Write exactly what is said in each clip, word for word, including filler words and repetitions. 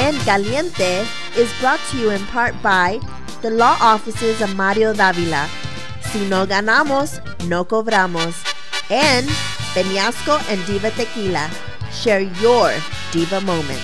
En Caliente is brought to you in part by the law offices of Mario Davila. Si no ganamos, no cobramos. And Peñasco and Diva Tequila. Share your diva moment.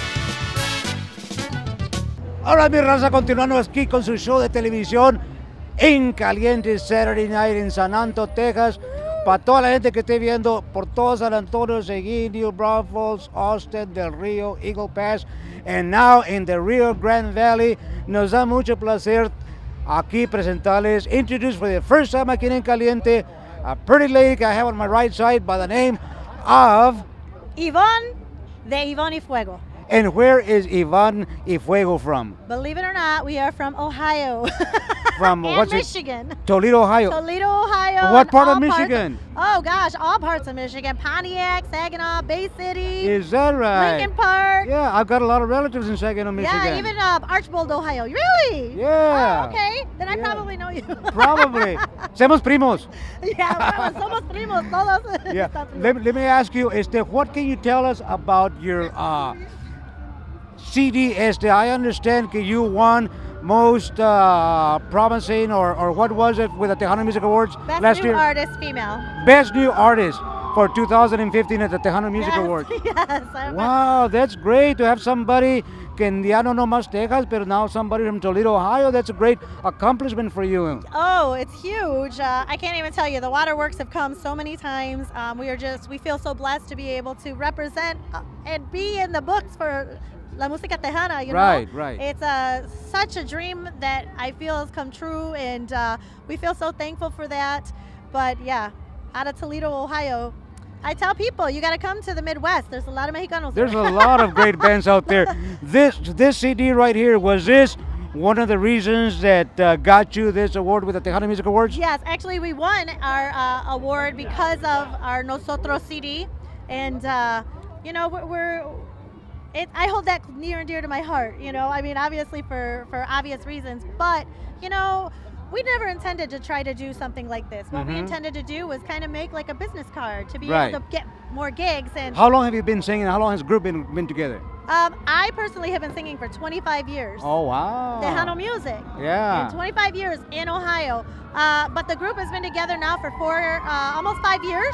Ahora mi raza, continuando aquí con su show de televisión En Caliente Saturday Night en San Antonio, Texas. Para toda la gente que esté viendo por todo San Antonio, Seguin, New Braunfels, Austin, Del Rio, Eagle Pass, and now in the Rio Grande Valley, nos da mucho placer aquí presentarles, introduce for the first time aquí en En Caliente, a pretty lady I have on my right side by the name of Yvonne de Yvonne y Fuego. And where is Yvonne y Fuego from? Believe it or not, we are from Ohio. From and what's Michigan. It? Toledo, Ohio. Toledo, Ohio. What part of parts Michigan? Of, oh gosh, all parts of Michigan. Pontiac, Saginaw, Bay City. Is that right? Lincoln Park. Yeah, I've got a lot of relatives in Saginaw, Michigan. Yeah, even uh, Archbold, Ohio. Really? Yeah. Oh, okay, then I Yeah. probably know you. Probably. Somos primos. Yeah, well, somos primos todos. Yeah. Let, let me ask you, este, what can you tell us about your uh, C D? Este, I understand that you won most uh, promising, or, or what was it with the Tejano Music Awards Best last new year? artist, female. Best New Artist for two thousand fifteen at the Tejano Music yes, Awards. Yes. I'm Wow, that's great to have somebody que ya no nomás Texas, but now somebody from Toledo, Ohio. That's a great accomplishment for you. Oh, it's huge. Uh, I can't even tell you. The Waterworks have come so many times. Um, we are just, we feel so blessed to be able to represent uh, and be in the books for La Música Tejana, you know? Right, right. It's uh, such a dream that I feel has come true, and uh, we feel so thankful for that. But yeah, out of Toledo, Ohio, I tell people, you got to come to the Midwest. There's a lot of Mexicanos There's there. a lot of great bands out there. This this C D right here, was this one of the reasons that uh, got you this award with the Tejano Music Awards? Yes, actually we won our uh, award because of our Nosotros C D, and uh, you know we're, we're it, I hold that near and dear to my heart. You know, I mean obviously for for obvious reasons, but you know we never intended to try to do something like this. What Mhm. we intended to do was kind of make like a business card to be Right. able to get more gigs. And How long have you been singing? How long has the group been, been together? um, I personally have been singing for twenty-five years. Oh, wow. Tejano music. Yeah. In twenty-five years in Ohio. Uh, but the group has been together now for four, uh, almost five years.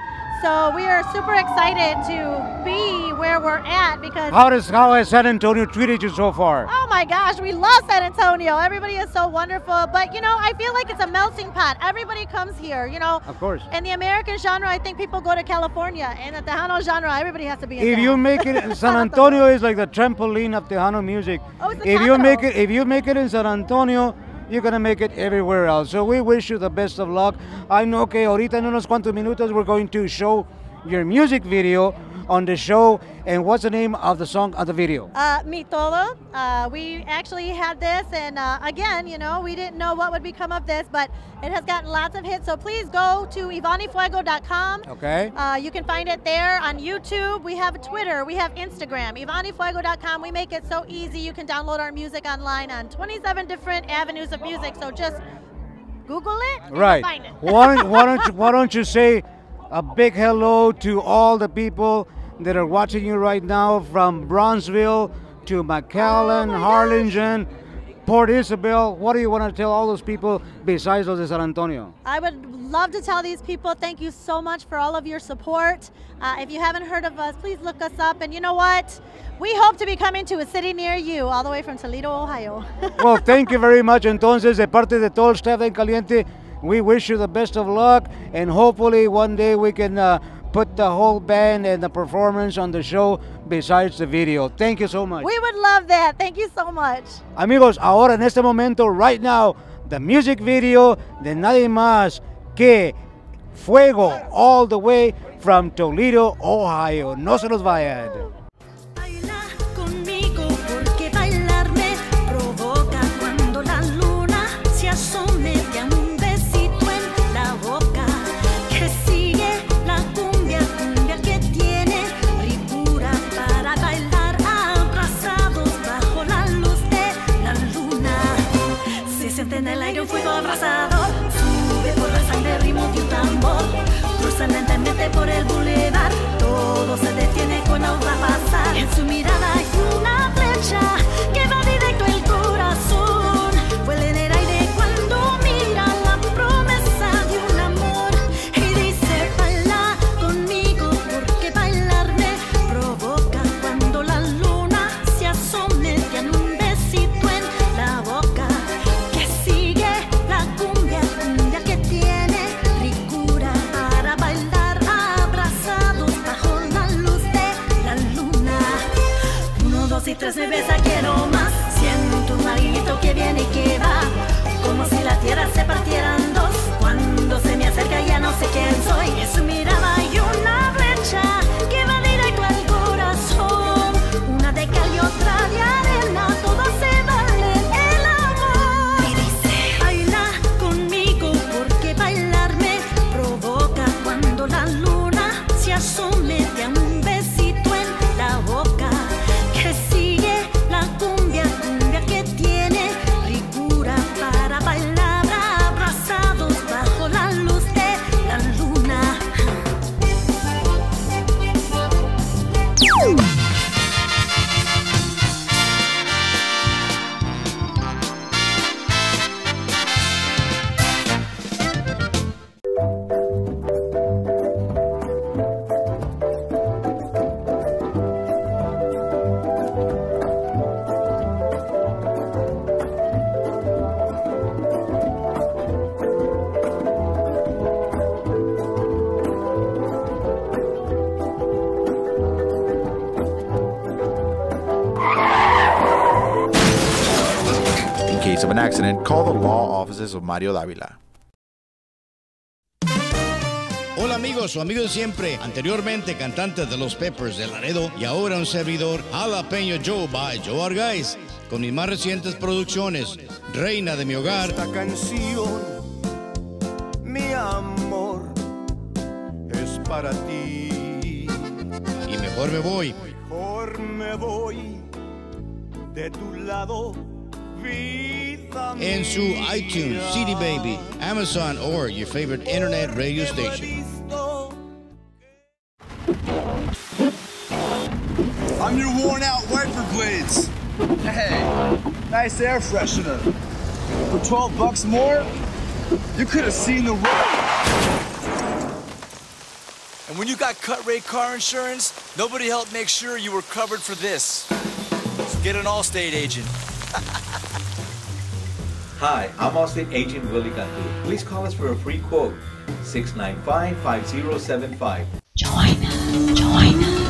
So we are super excited to be where we're at because, How does how has San Antonio treated you so far? oh my gosh, we love San Antonio. Everybody is so wonderful. But you know, I feel like it's a melting pot. Everybody comes here, you know. Of course. In the American genre, I think people go to California. In the Tejano genre, everybody has to be in If town. you make it, San Antonio is like the trampoline of Tejano music. Oh, it's the If you make capital. it, if you make it in San Antonio, you're gonna make it everywhere else. So we wish you the best of luck. I know que ahorita en unos cuantos minutos we're going to show your music video on the show. And what's the name of the song of the video? Uh, Mi Todo. Uh, we actually had this, and uh, again, you know, we didn't know what would become of this, but it has gotten lots of hits. So please go to Yvonne Fuego dot com. Okay. Uh, you can find it there on YouTube. We have Twitter. We have Instagram. Yvonne Fuego dot com. We make it so easy. You can download our music online on twenty-seven different avenues of music. So just Google it and Right. you'll find it. why, don't, why, don't you, why don't you say a big hello to all the people that are watching you right now from Bronzeville to McAllen, Oh my Harlingen, Port Isabel. What do you want to tell all those people besides those de San Antonio? I would love to tell these people thank you so much for all of your support. Uh, if you haven't heard of us, please look us up. And you know what? We hope to be coming to a city near you, all the way from Toledo, Ohio. Well, thank you very much. Entonces, de parte de todo el staff de En Caliente, we wish you the best of luck, and hopefully one day we can uh, put the whole band and the performance on the show besides the video. Thank you so much. We would love that. Thank you so much. Amigos, ahora en este momento, right now, the music video de nadie más que Fuego, all the way from Toledo, Ohio. No se los vayan. Baila conmigo porque bailar me provoca cuando la luna se asome de un besito en la boca que sigue la cumbia, cumbia que tiene ricura para bailar abrazados bajo la luz de la luna. Se siente en el aire un fuego abrasador, sube por la sangre el ritmo de un tambor, cruza lentamente por el bulevar, todo se detiene cuando va a pasar. En su mirada hay una flecha se besa, quiero más. Siento un marito que viene y que va, como si la tierra se partiera en dos. Cuando se me acerca ya no sé quién soy. En su mirada hay una flecha que va directo al corazón. Una de cal y otra de arena, todas se valen el amor. Y dice, baila conmigo porque bailar me provoca. Cuando la luna se asome, te amo un besito en la boca. Que sigue la cumbia, cumbia que tiene ricura para bailar abrazados bajo la luz de la luna. In case of an accident, call the law offices of Mario Dávila. Hola amigos, su amigo de siempre, anteriormente cantante de los Peppers de Laredo y ahora un servidor, Jalapeño Joe by Joe Argaiz, con mis más recientes producciones, Reina de mi hogar. Esta canción, mi amor, es para ti. Y Mejor me voy. Mejor me voy de tu lado, vida mía. En su iTunes, C D Baby, Amazon, or your favorite internet radio station. I'm your worn out wiper blades. Hey, nice air freshener. For twelve bucks more, you could have seen the road. And when you got cut rate car insurance, nobody helped make sure you were covered for this. So get an Allstate agent. Hi, I'm Allstate agent Willie Cantu. Please call us for a free quote. six nine five, five zero seven five. Join us, join us.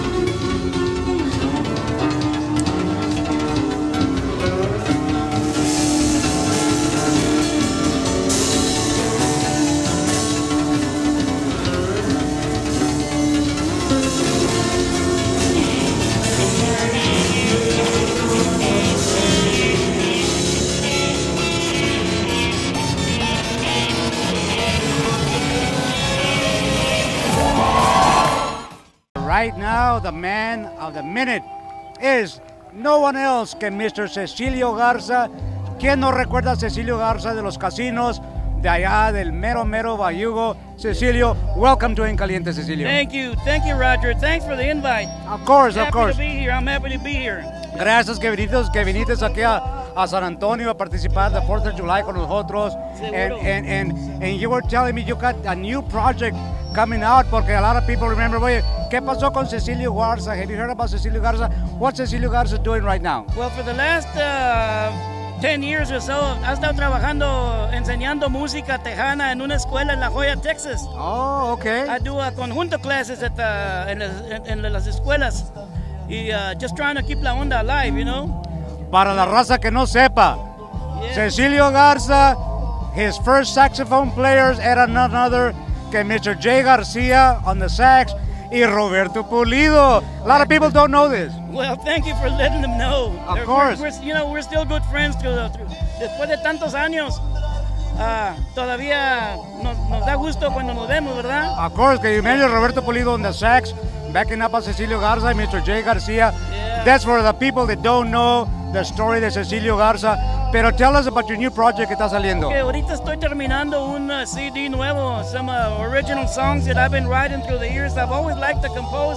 Right now, the man of the minute is no one else que Mister Cecilio Garza. ¿Quién no recuerda a Cecilio Garza de los casinos de allá del mero mero Bayugo? Cecilio, welcome to En Caliente, Cecilio. Thank you, thank you, Roger. Thanks for the invite. Of course, happy of course. to be here. I'm happy to be here. Gracias que viniste, que viniste aquí a, a San Antonio a participar de fourth of July con nosotros. And, and, and, and you were telling me you got a new project coming out porque a lot of people remember, oye, ¿qué pasó con Cecilio Garza? Have you heard about Cecilio Garza? What's Cecilio Garza doing right now? Well, for the last uh, ten years or so, ha estado trabajando, enseñando música tejana en una escuela en La Joya, Texas. Oh, okay. I do a conjunto classes at the, en, las, en, en las escuelas. Y uh, just trying to keep la onda alive, you know? Para la raza que no sepa, yeah. Cecilio Garza, his first saxophone players era none other que Mister Jay Garcia on the sax y Roberto Pulido. A lot of people don't know this. Well, thank you for letting them know. Of They're, course. We're, we're, you know, we're still good friends through the, through, después de tantos años. Uh, todavía nos, nos da gusto cuando nos vemos, ¿verdad? Of course, que you mentioned Roberto Pulido on the sax, backing up a Cecilio Garza and Mister Jay Garcia. Yeah. That's for the people that don't know the story de Cecilio Garza. Pero tell us about your new project que está saliendo. Okay, ahorita estoy terminando un uh, C D nuevo, some uh, original songs that I've been writing through the years. I've always liked to compose.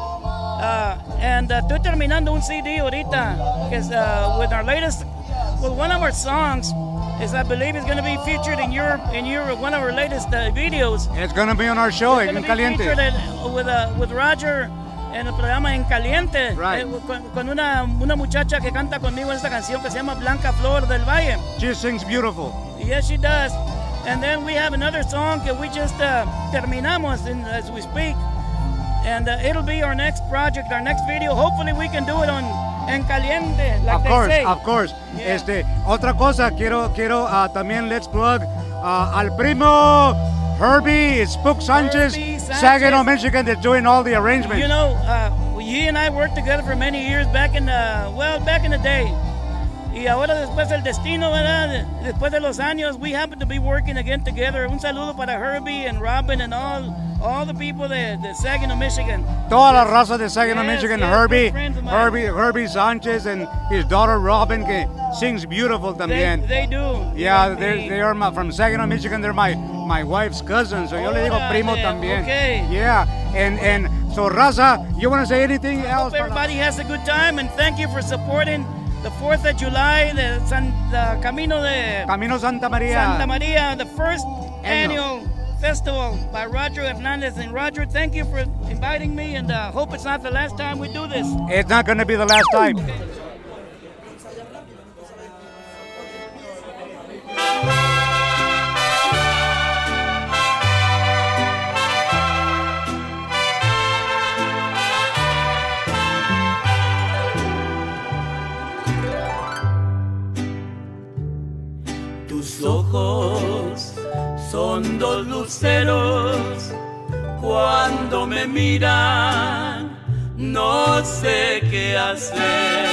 Uh, and uh, estoy terminando un C D ahorita, que es uh, with our latest, well, one of our songs is, I believe, is going to be featured in your, in your, one of our latest uh, videos. It's going to be on our show, it's En Caliente. Featured at, with, uh, with Roger en el programa En Caliente, right. eh, con, con una, una muchacha que canta conmigo en esta canción que se llama Blanca Flor del Valle. She sings beautiful. Yes, she does. And then we have another song that we just uh, terminamos in, as we speak. And uh, it'll be our next project, our next video. Hopefully we can do it on en caliente, like Of they course, say. of course. Yeah. Este, otra cosa, quiero, quiero uh, también let's plug uh, al primo Herbie Spook Sanchez, Herbie Sanchez. Saginaw, Michigan, that's doing all the arrangements. You know, uh, he and I worked together for many years back in the, well, back in the day. Y ahora después del destino, ¿verdad? Después de los años, we happen to be working again together. Un saludo para Herbie and Robin and all, all the people de, de Saginaw, Michigan. Toda la raza de Saginaw, Yes, Michigan, yes, Herbie, good friends of mine. Herbie, Herbie Sanchez and his daughter Robin, que sings beautiful They, también. they do. Yeah, Yes, they're, they- they are my, from Saginaw, Michigan. They're my, my wife's cousins, so yo le digo Órale, primo también. okay. Yeah, and, and so raza, you want to say anything else? Hope everybody has a good time, and thank you for supporting the fourth of July, the, San, the Camino de Camino Santa Maria. Santa Maria, the first annual festival by Roger Hernandez. And Roger, thank you for inviting me, and uh, hope it's not the last time we do this. It's not going to be the last time. Tus ojos son dos luceros cuando me miran, no sé qué hacer.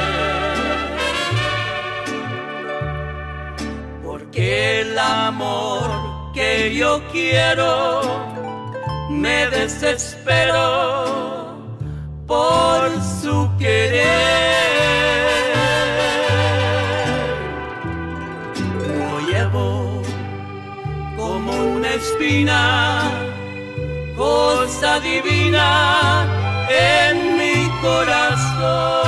Porque el amor que yo quiero me desespero por su querer. Lo llevo como una espina, cosa divina en mi corazón.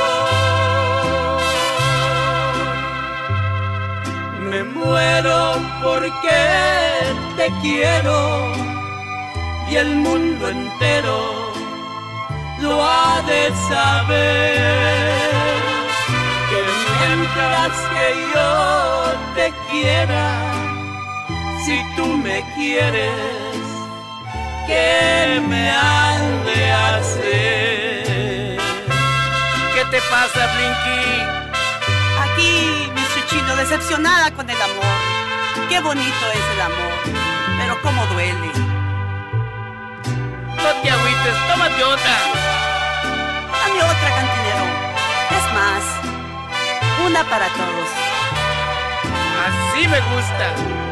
Me muero porque te quiero y el mundo entero lo ha de saber. Que mientras que yo te quiera, si tú me quieres, ¿qué me han de hacer? ¿Qué te pasa, Blinky? Aquí, mister Chino, decepcionada con el amor. Qué bonito es el amor, pero cómo duele. No te agüites, tómate otra. Dame otra, cantinero. Es más, una para todos. Así me gusta.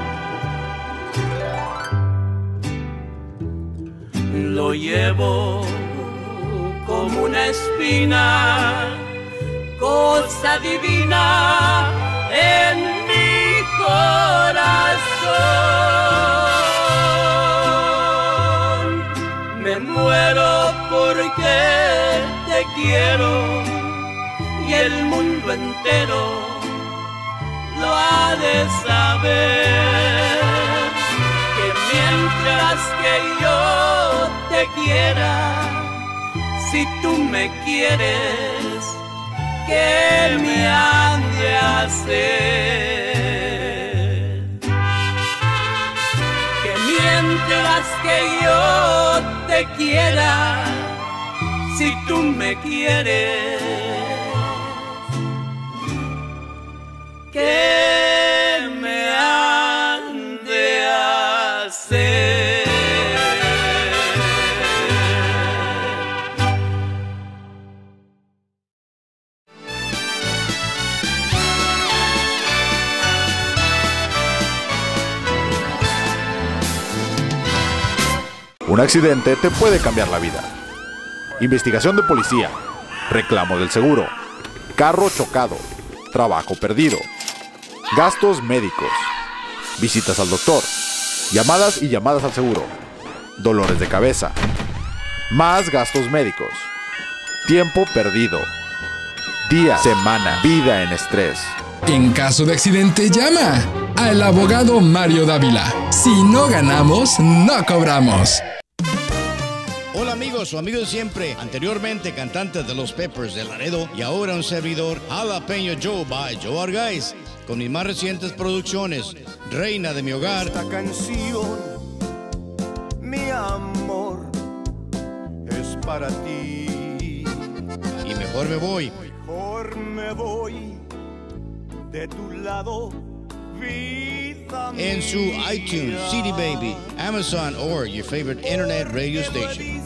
Lo llevo como una espina, cosa divina en mi corazón. Me muero porque te quiero y el mundo entero lo ha de saber. Que mientras que yo te quiera, si tú me quieres, ¿qué me han de hacer? Que mientras que yo te quiera, si tú me quieres, ¿qué me han de hacer? Un accidente te puede cambiar la vida. Investigación de policía, reclamo del seguro, carro chocado, trabajo perdido, gastos médicos, visitas al doctor, llamadas y llamadas al seguro, dolores de cabeza, más gastos médicos, tiempo perdido, día, semana, vida en estrés. En caso de accidente, llama al abogado Mario Dávila. Si no ganamos, no cobramos. Hola amigos, su amigo de siempre, anteriormente cantante de los Peppers de Laredo y ahora un servidor, Jalapeño Joe by Joe Argaiz, con mis más recientes producciones, Reina de mi hogar. Esta canción, mi amor, es para ti. Y mejor mejor me voy. Mejor me voy de tu lado, vida mía. En su iTunes, C D Baby, Amazon, or your favorite internet radio station.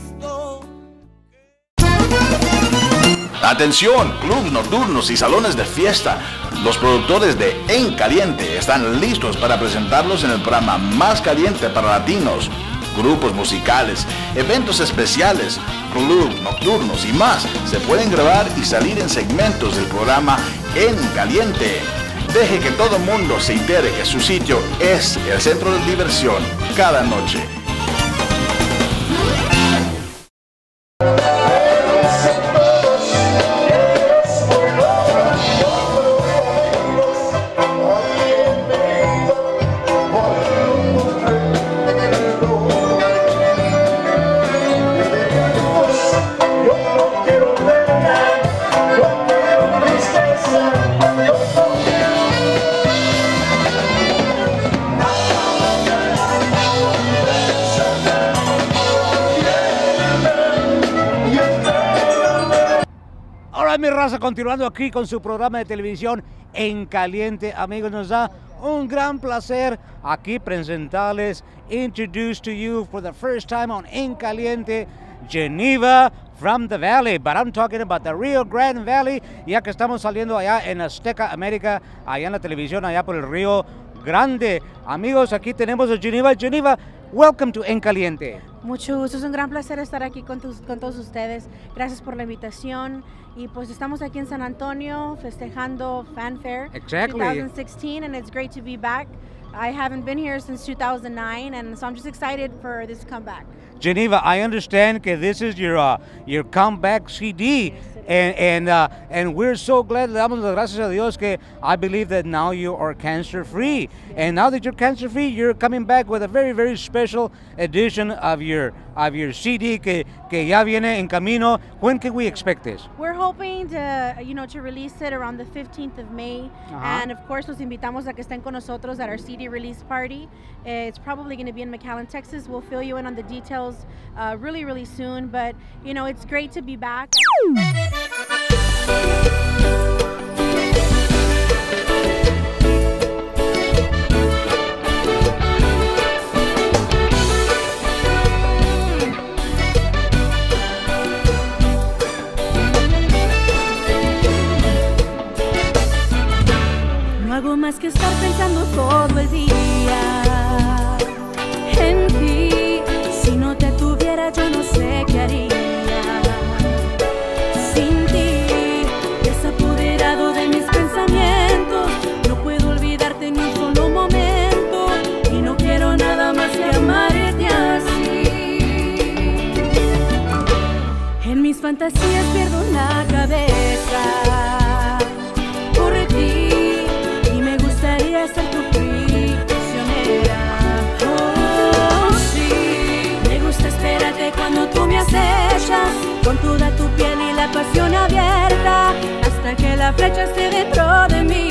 Atención, clubes nocturnos y salones de fiesta. Los productores de En Caliente están listos para presentarlos en el programa más caliente para latinos. Grupos musicales, eventos especiales, clubes nocturnos y más se pueden grabar y salir en segmentos del programa En Caliente. Deje que todo el mundo se entere que su sitio es el centro de diversión cada noche. Mi raza, continuando aquí con su programa de televisión En Caliente, amigos, nos da un gran placer aquí presentarles, introduce to you for the first time on En Caliente, Geneva from the Valley, but I'm talking about the Rio Grande Valley, ya que estamos saliendo allá en Azteca América, allá en la televisión, allá por el Río Grande. Amigos, aquí tenemos a Geneva. Geneva, welcome to En Caliente. Mucho gusto, es un gran placer estar aquí con, tus, con todos ustedes. Gracias por la invitación. Y pues estamos aquí en San Antonio festejando Fanfare Exactly. twenty sixteen, and it's great to be back. I haven't been here since two thousand nine, and so I'm just excited for this comeback. Geneva, I understand that this is your uh, your comeback C D, and and uh, and we're so glad. Le damos las gracias a Dios que I believe that now you are cancer free, and now that you're cancer free, you're coming back with a very very special edition of your of your C D que que ya viene en camino. When can we expect this? We're hoping to you know to release it around the fifteenth of May, Uh-huh. and of course los invitamos a que estén con nosotros at our C D release party. Uh, it's probably going to be in McAllen, Texas. We'll fill you in on the details uh, really really soon, but you know it's great to be back. No hago más que estar pensando todo el día en ti. Si no te tuviera yo no sé qué haría sin ti. Te has apoderado de mis pensamientos. No puedo olvidarte ni un solo momento. Y no quiero nada más que amarte así. En mis fantasías pierdo la cabeza por ti. Y me gustaría ser tu prisionera. Oh, sí. Me gusta esperarte cuando tú me acechas, con toda tu piel y la pasión abierta, hasta que la flecha esté dentro de mí.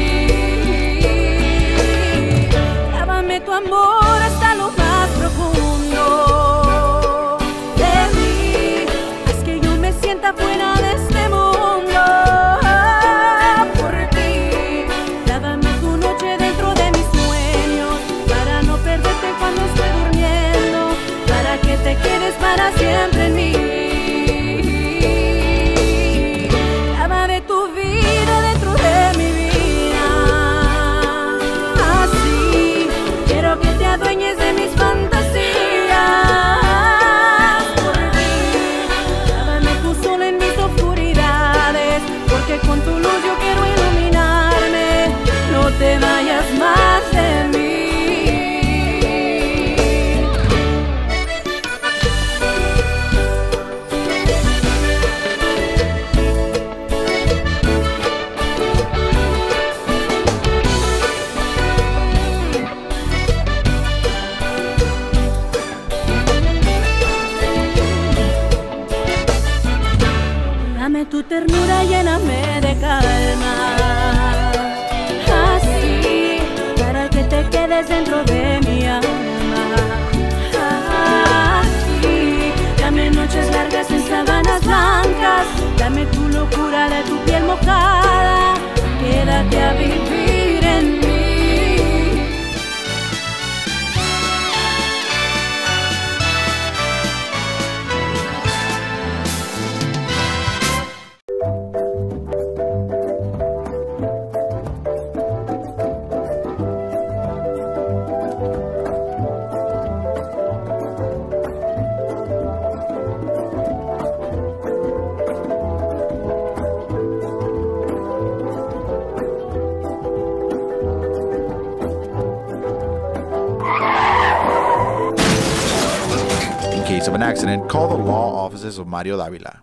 Lávame tu amor hasta lo más profundo de mí. Haz que yo me sienta fuera de este mundo. Cuando estoy durmiendo, para que te quedes para siempre en mí. Lava de tu vida, de an accident, call the law offices of Mario Davila.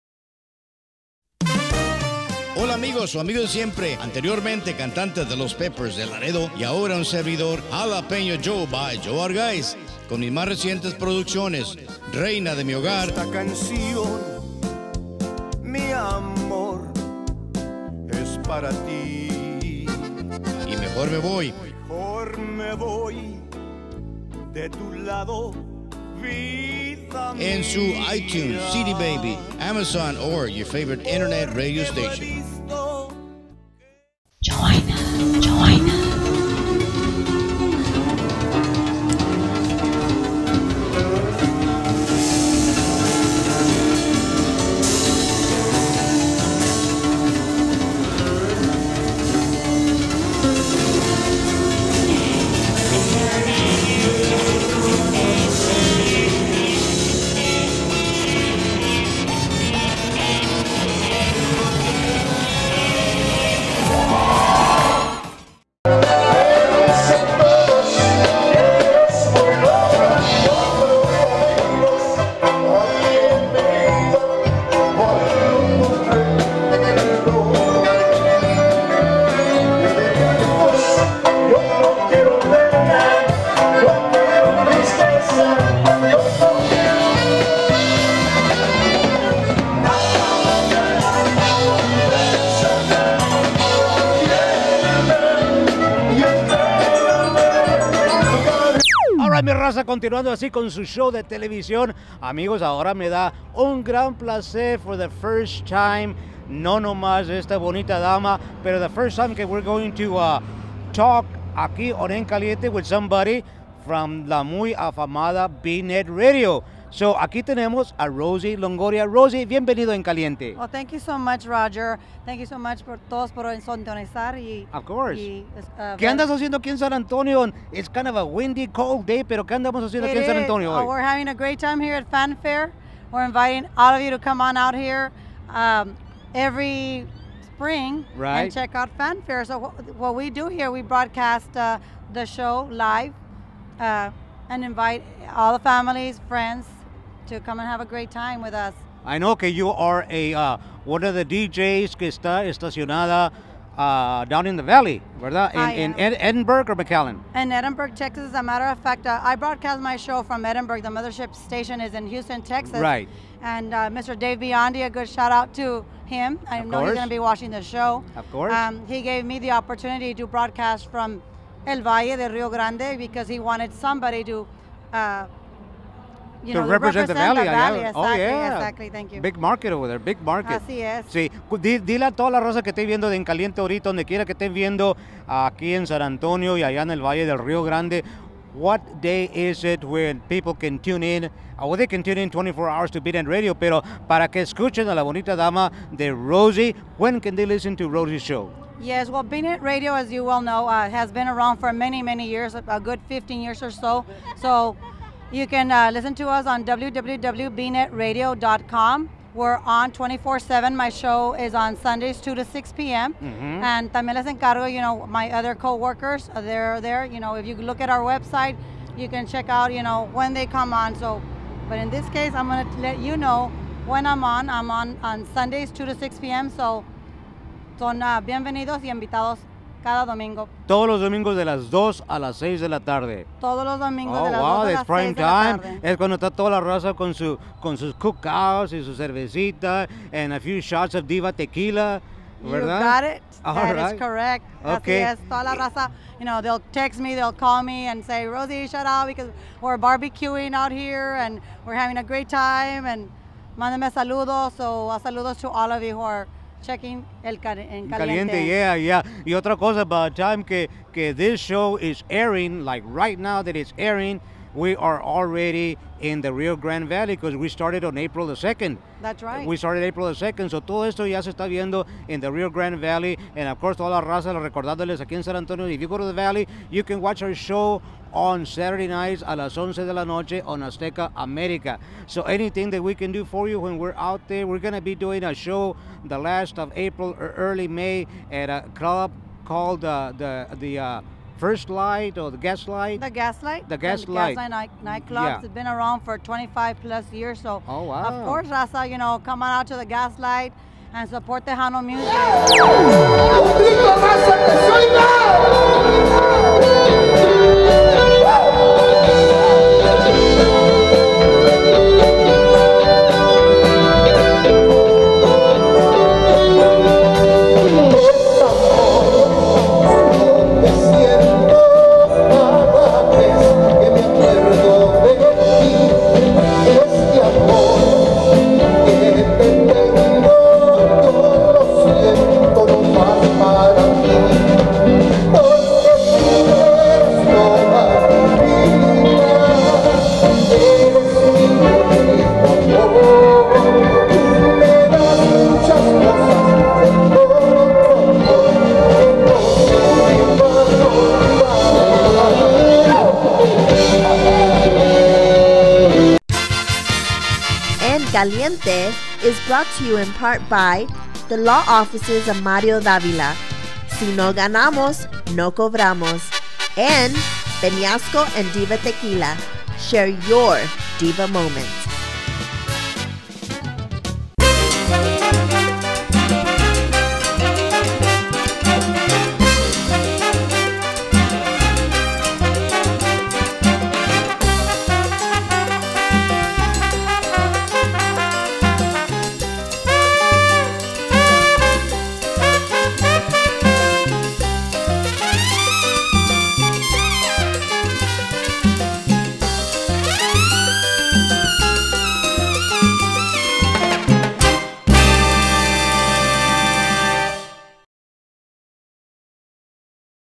Hola amigos, su amigo de siempre, anteriormente cantante de los Peppers de Laredo y ahora un servidor, Jalapeño Joe by Joe Argaiz, con mis más recientes producciones, Reina de mi hogar. Esta canción, mi amor, es para ti. Y Mejor me voy. Mejor me voy de tu lado, vida mía. En su iTunes, C D Baby, Amazon, or your favorite internet radio station. Joanna, Joanna. Mi raza, continuando así con su show de televisión. Amigos, ahora me da un gran placer for the first time, no nomás esta bonita dama, pero the first time que we're going to uh, talk aquí on En Caliente with somebody from la muy afamada B-Net Radio. So, aquí tenemos a Rosie Longoria. Rosie, bienvenido En Caliente. Well, thank you so much, Roger. Thank you so much por todos por sintonizar y... Of course. Y, uh, ¿Qué andas haciendo aquí en San Antonio? It's kind of a windy, cold day, pero ¿qué andamos haciendo aquí en San Antonio is. hoy? Oh, we're having a great time here at Fanfare. We're inviting all of you to come on out here um, every spring Right. and check out Fanfare. So wh- what we do here, we broadcast uh, the show live uh, and invite all the families, friends, to come and have a great time with us. I know que you are a uh, one of the D Js que está estacionada uh, down in the valley, ¿verdad? In, I in am. Ed- Edinburgh or McAllen? In Edinburgh, Texas. As a matter of fact, uh, I broadcast my show from Edinburgh. The mothership station is in Houston, Texas. Right. And uh, Mister Dave Biondi, a good shout out to him. I Of know he's course. going to be watching the show. Of course. Um, he gave me the opportunity to broadcast from El Valle de Rio Grande because he wanted somebody to, uh, you to know, represent, the valley. the allá. valley. Exactly, Oh, yeah. exactly. Thank you. Big market over there, big market. Así es. Sí, Cu- di- dile a toda la raza que esté viendo de En Caliente ahorita, donde quiera que estén viendo, aquí en San Antonio y allá en el Valle del Río Grande, what day is it when people can tune in? Oh, they can tune in twenty-four hours to B-Net Radio, pero para que escuchen a la bonita dama de Rosie, when can they listen to Rosie's show? Yes, well, B-Net Radio, as you well know, uh, has been around for many, many years, a a good fifteen years or so. So you can uh, listen to us on w w w dot b net radio dot com. We're on twenty-four seven. My show is on Sundays, two to six p m Mhm. And también les encargo, you know, my other co-workers, uh, they're there. You know, if you look at our website, you can check out, you know, when they come on. So, but in this case, I'm going to let you know when I'm on. I'm on on Sundays, two to six p m So, son uh, bienvenidos y invitados cada domingo. Todos los domingos de las dos a las seis de la tarde. Todos los domingos Oh, de las wow, dos a that's las prime seis de la time. tarde. Es cuando está toda la raza con, su, con sus cookouts y su cervecita and a few shots of Diva tequila, You ¿verdad? got it. All That is right. correct. Okay. Así es. Toda la raza, you know, they'll text me, they'll call me and say, Rosie, shout out because we're barbecuing out here and we're having a great time and mándame saludos. So, uh, saludos to all of you who are checking el cal- en caliente. Caliente, yeah, yeah. Y otra cosa, by the time que, que this show is airing, like right now that it's airing, we are already in the Rio Grande Valley because we started on April the second. That's right. We started April the second, so todo esto ya se está viendo in the Rio Grande Valley, and of course toda la raza, recordándoles aquí en San Antonio, if you go to the valley, you can watch our show on Saturday nights a las once de la noche on Azteca America. So anything that we can do for you when we're out there, we're going to be doing a show the last of April or early May at a club called uh, the, the uh, First Light or the Gaslight? The Gaslight. The The Gaslight. Gaslight night, nightclubs. Yeah. It's been around for twenty-five plus years. So, Oh, wow. of course, Raza, you know, come on out to the Gaslight and support Tejano music. Caliente is brought to you in part by the law offices of Mario Davila, Si No Ganamos, No Cobramos, and Peñasco and Diva Tequila. Share your diva moments.